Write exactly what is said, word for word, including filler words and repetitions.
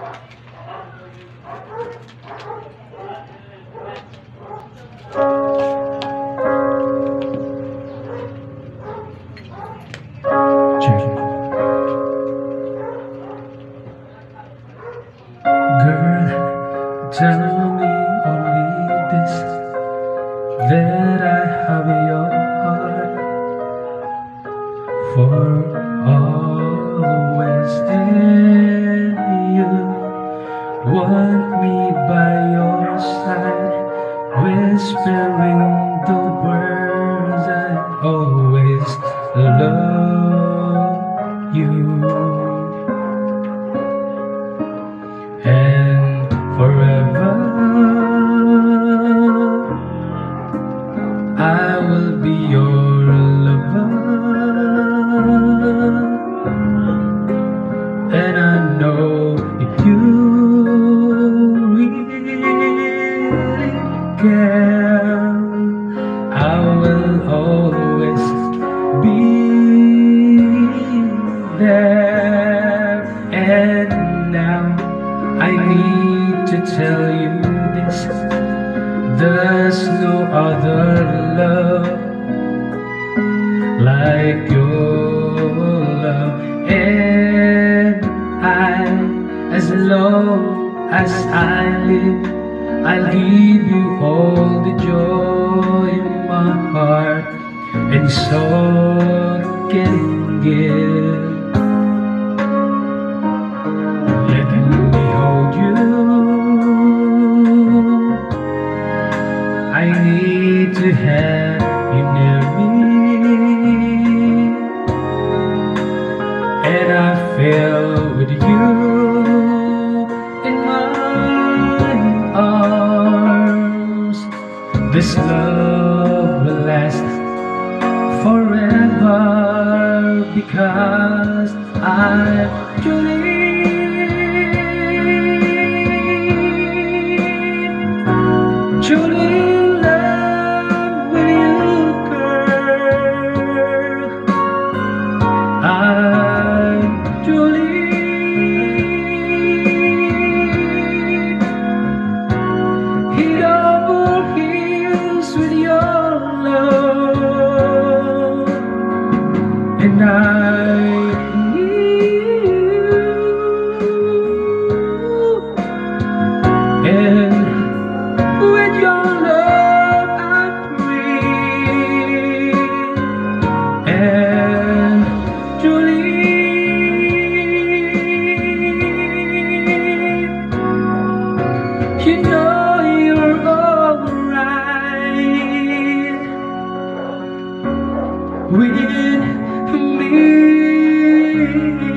Girl, tell me only this, that I have your heart for always, and you want me by your side, whispering the words I always love you. And forever I will be your lover, and I know if you really care, I will always be there. And now I need to tell you this, there's no other love like your love. And I, as long as I live, I'll give you all the joy in my heart and soul can give. I need to have you near me, and I feel with you in my arms. This love will last forever, because I'm truly truly and I need you, and with your love I'm free, and truly you know you're alright with me.